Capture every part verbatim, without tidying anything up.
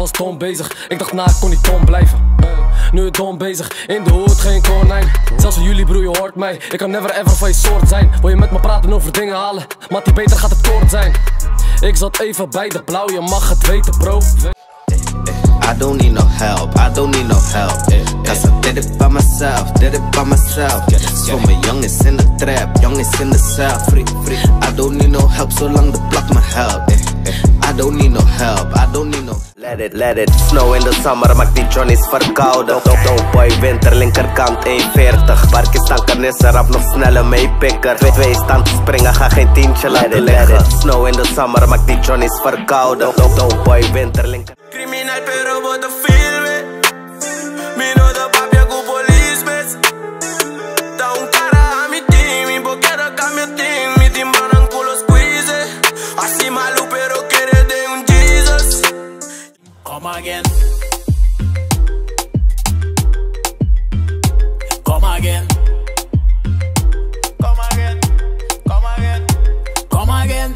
was dom bezig. Ik dacht na, ik kon niet dom blijven. Nu het dom bezig, in de hoed geen konijn. Zelfs voor jullie broer, je hoort mij. Ik kan never ever van je soort zijn. Wil je met me praten over dingen halen? Maar die beter gaat het kort zijn. Ik zat even bij de blauw, je mag het weten bro. I don't need no help, I don't need no help. Cause I did it by myself, did it by myself. Voor mijn jongens in de trap, jongens in de cel. Free, free. I don't need no help, zolang de blok me helpt. I don't need no help, I don't need no. Let it, let it snow in the summer, maakt die Johnny's verkouden. Dope boy, winter, linkerkant eenenveertig. Parkistan kan is er rap nog sneller meepikker. Twee, twee staan te springen, ga geen tientje laten liggen. Snow in the summer, maakt die Johnny's verkouden. Dope boy, winter, linker. Criminal pero vos te filme. Mi no de papi con police bitch. Da un cara a mi team y porque no cambio team. Mi team van en culo squeeze. Así malo pero quiere de un Jesus. Come again. Come again. Come again. Come again. Come again.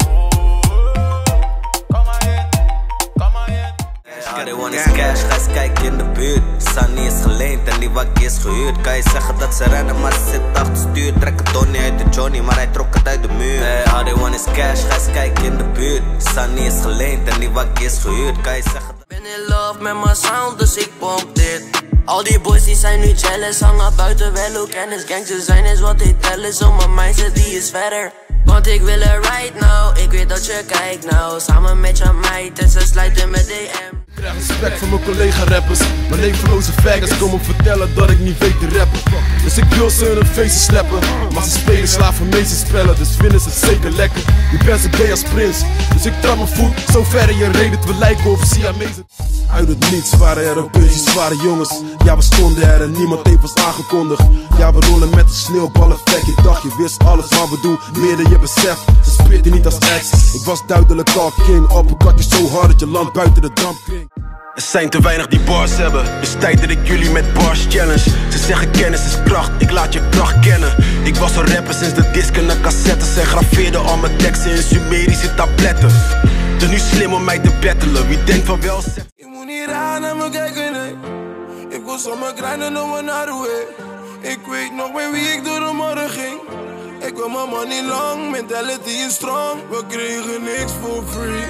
All they want is cash, ga eens kijken in de buurt. Sunny is geleend en die wakkie is gehuurd. Kan je zeggen dat ze rennen, maar ze zit achter stuur. Trek het Donnie uit de Johnny, maar hij trok het uit de muur. Hey, all they want is cash, ga eens kijken in de buurt. Sunny is geleend en die wakkie is gehuurd. Kan je zeggen dat... Ben in love met mijn sound, dus ik pomp dit. Al die boys die zijn nu jealous, hangen buiten wel ook kennis. Gangsters zijn is wat ik tel is, op mijn mindset die is verder. Want ik wil er right now, ik weet dat je kijkt nou. Samen met je meid en ze sluiten met D M. Ik krijg respect van mijn collega rappers. Mijn levenloze faggots komen vertellen dat ik niet weet te rappen. Dus ik wil ze in hun feesten slappen. Maar ze spelen slaven meeste spellen, dus vinden ze het zeker lekker. Ik ben zo gay als prins, dus ik trap mijn voet zo ver in je reden te lijken of Siamezen. Uit het niets waren er een beetje zware jongens. Ja, we stonden er en niemand heeft ons aangekondigd. Ja, we rollen met de sneeuwballenvlek. Je dacht je wist alles wat we doen, meer dan je beseft. Ze spitten niet als ex, ik was duidelijk al king. Uppercut je zo hard dat je land buiten de dampkring. Er zijn te weinig die bars hebben, dus tijd dat ik jullie met bars challenge. Ze zeggen kennis is kracht, ik laat je kracht kennen. Ik was een rapper sinds de disken en cassettes. En graveerde al mijn teksten in Sumerische tabletten. Het is nu slim om mij te battelen, wie denkt van wel zet. Ik moet niet raar naar me kijken, nee. Ik wil zomaar grinden om een naar de way. Ik weet nog met wie ik door de morgen ging. Ik wil mijn money long, mentality is strong. We kregen niks for free.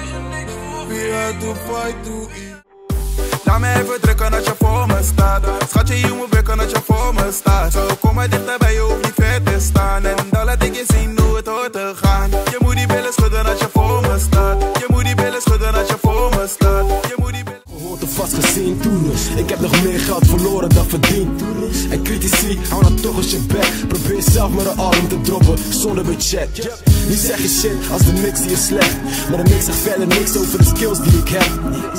We had to fight to eat. Laat me even drukken als je voor me staat. Schatje, je moet werken als je voor me staat. Zo kom maar dichterbij, je hoeft niet ver te staan. En dan laat ik je zien hoe het hoort te gaan. Je moet die billen schudden als je voor me staat. Je moet die billen schudden als je voor me staat. Je moet die billen... Gehoord of vast gezien, toerist. Ik heb nog meer geld verloren dan verdiend. En critici, hou dan toch eens je bek. Probeer zelf maar een album te droppen, zonder budget. Nu zeg je shit als de mix die is slecht. Maar de mix zegt verder niks over de skills die ik heb.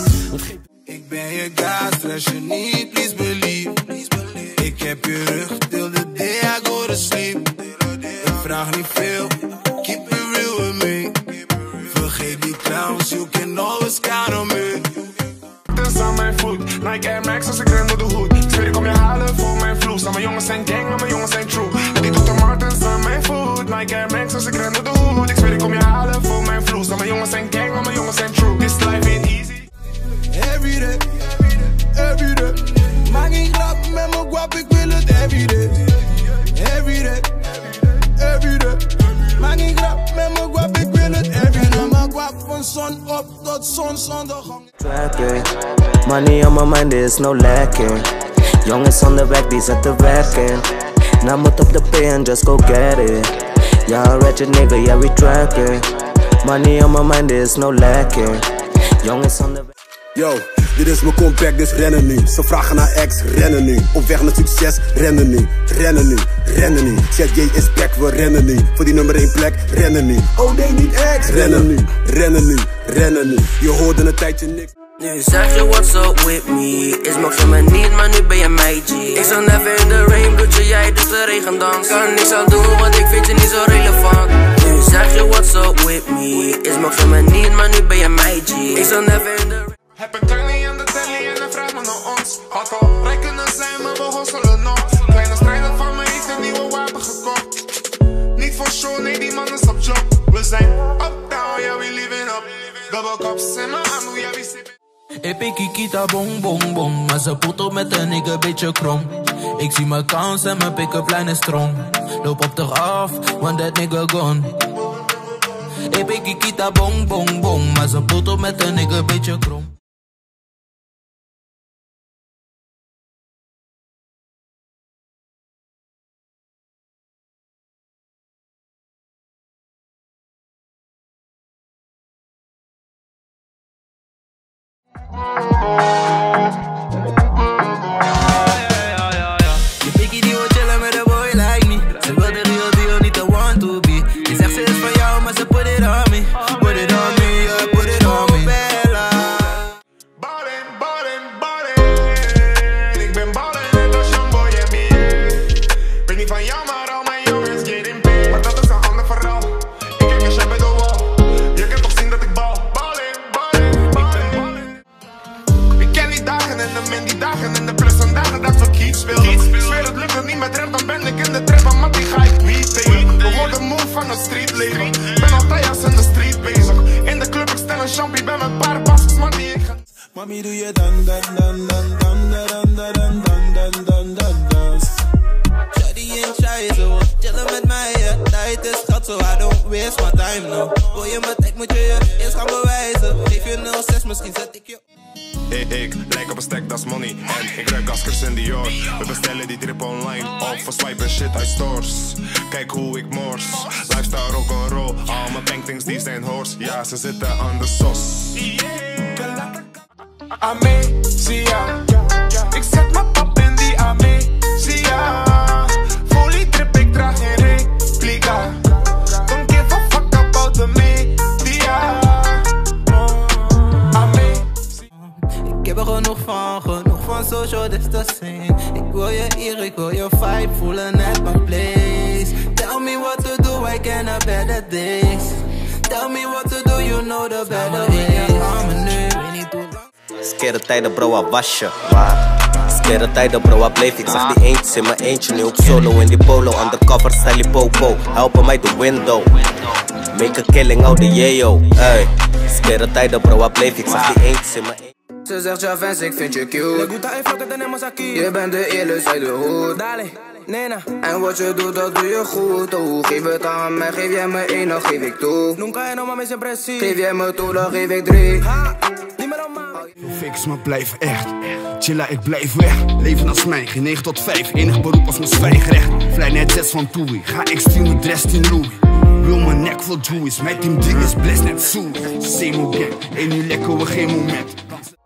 Ik ben je guy, stress je niet, please believe. Ik heb je rug, till the day I go to sleep. Ik vraag niet veel, keep it real with me. Vergeet die clowns, you can always count on me. Dus aan mijn voet, Nike Air Max als ik ren door de hoed. Ik zweer ik kom je halen voor mijn vloes. Nou mijn jongens zijn gang, maar mijn jongens zijn true. En die doet de Martens aan mijn voet, Nike Air Max als ik ren door de hoed. Ik zweer ik kom je halen voor mijn vloes. Nou mijn jongens zijn gang, maar mijn jongens zijn true. This life ain't easy. Everyday, everyday. Maak geen grap met mijn guap, ik wil het everyday. Everyday, everyday. Maak geen grap met mijn guap, ik wil het everyday. Mijn guap van zon op tot zonsondergang. Trapping, money on my mind, there's no lacking. Jongens on the back, die zetten werk in. Nou moet op de P and just go get it. Ja, een ratchet nigga, yeah we trapping. Money on my mind, there's no lacking. Jongens on the back. Yo, dit is mijn comeback, dus rennen nu. Ze vragen naar ex, rennen nu. Op weg naar succes, rennen nu. Rennen nu, rennen nu. Z J is back, we rennen nu. Voor die nummer één plek, rennen nu. Oh nee, niet ex. Rennen nu, rennen nu, rennen nu. Je hoorde een tijdje niks. Nu zeg je what's up with me. Is mocht je me niet, maar nu ben je mij G. Ik zal never in the rain, bloedje, jij doet de regendans. Kan niks aan doen, want ik vind je niet zo relevant. Nu zeg je what's up with me. Is mocht je me niet, maar nu ben je mij G. Ik zal never in the rain. Heb een telly aan de telly en dan vraagt me naar ons. Had al rijk kunnen zijn, maar we hosselen nog. Kleine strijder van me heeft een nieuwe wapen gekocht. Niet voor show, nee die man is op job. We zijn up down, yeah we living up. Double cups in mijn hand, yeah we sipping. Ik pik kikita bong bong bong, maar ze voelt op met een nigga beetje krom. Ik zie mijn kans en mijn pick-up line is strong. Loop op de af, want that nigga gone. Ik pik kikita bong bong bong, maar ze voelt op met een nigga beetje krom. Je pikkie die wil chillen met een boy like me. Ze wil de real deal, niet de want to be. Je zegt ze is van jou, maar ze put it on me. Put it on me, yeah, put it on me. Bella. Ballin, ballin, ballin. Ik ben ballin net als Jamboy en me. Ben niet van jou, maar al mijn jongens getting paid. Maar dat is een ander verhaal. Ik kijk als jij bij de wall. Je kan toch zien dat ik bal. Ballin, ballin, ballin. Ik ken die dagen en de min die dagen en de plus en dagen dat we kiet speelden. Ik zweer het lukt het niet met rap, dan ben ik in de trap. Maar die ga ik wiet tegen. We worden moe van het streetleven. Ben altijd als in de street bezig. In de club ik stel een champie, ben met een paar baskets, man die ik ga. Mami, doe je dan, dan, dan, dan, dan, dan, dan, dan, dan, dan, dan, dan, dan. Shawty ain't shy, ze wil chillen met mij. Ja, tijd is schat, so I don't waste my time, no. Wil je me tag, moet je je eerst gaan bewijzen. Geef je nul zes, misschien zet ik je. Ik, ik lijk op een stack, dat is money. En ik ruik askers in Dior. We bestellen die drip online. Of we swipen shit uit stores. Kijk hoe ik mors. Lifestyle rock'n'roll. Al mijn bankthings die zijn horse. Ja, ze zitten aan de sos. Amesia. Ik zet mijn pap in die Amesia. Folie drip, ik draag geen replica. Don't give a fuck about the media. Ik heb er genoeg van, genoeg van social distancing. Ik wil je hier, ik wil je vibe voelen at my place. Tell me what to do, I can have better days. Tell me what to do, you know the better ways. I'm nu, weet niet hoe lang. Skere tijden bro, wat was je? Maar skere tijden bro, wat bleef ik? Zag die eentjes in mijn eentje, nu ook solo in die polo. Undercover, Sally Popo, helpen mij de window. Make a killing out the yayo, ey. Skere tijden bro, wat bleef ik? Zag die eentjes in mijn eentje. Ze zegt ja fans, ik vind je cute. Je bent de eerste uit de hoed. Dale, nena. En wat je doet, dat doe je goed. Oh, geef het aan mij, geef jij me één, dan geef ik toe. Nunca en oma me siempre sí. Geef jij me toe, dan geef ik drie. Ha, fix, maar blijf echt. Chilla, ik blijf weg. Leven als mij, geen negen tot vijf. Enig beroep als mijn zwijgrecht. Vlij net zes van Toei. Ga extreme dress in Louis. Wil mijn nek vol jewels. Mijn team D is blessed net zo. Semo gang, één nu lekker, we geen moment.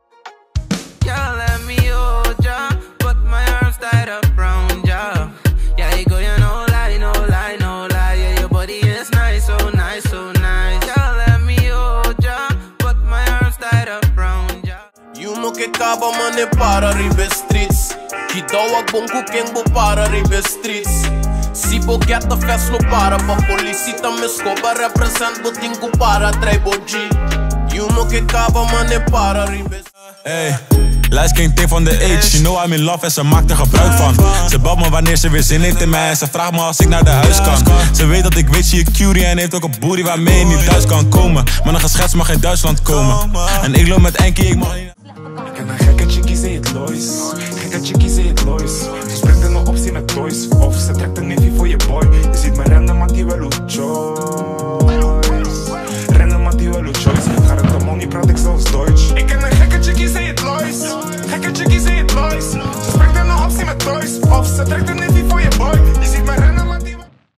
Yeah, let me hold ya. Put my arms tied up round ya. Yeah, you go, you no lie, no lie, no lie. Yeah, your body is nice, so nice, so nice. Yeah, let me hold ya. Put my arms tied up round ya. You mo que caba mane para ribe streets. Kidawa bongo kengo para ribe streets. Si boqueta fest no para pa policita me escoba represent botingo para traibo G. You mo que caba mane para ribe. Hey, Light King Ting van de age, you know I'm in love en ze maakt er gebruik van. Ze belt me wanneer ze weer zin heeft in mij en ze vraagt me als ik naar de huis kan. Ze weet dat ik weet, she a cutie en heeft ook een booty waarmee je niet thuis kan komen. Maar een geschets mag in Duitsland komen. En ik loop met Enkie, ik mag niet. Ik ken een gekke chickie, ze heet Lois. Gekke chickie, ze heet Lois. Ze springt in de optie met toys. Of ze trekt een nifie voor je boy. Je ziet me rennen, maar die wel hoe choice. Rennen, maar die wel hoe choice. Ga het de money, praat ik zelfs Deutsch. Ik ken een gekke chickie, ze heet Lois. Gekke chickie, ze heet Lois. Ze springt in de optie met toys. Of ze trekt een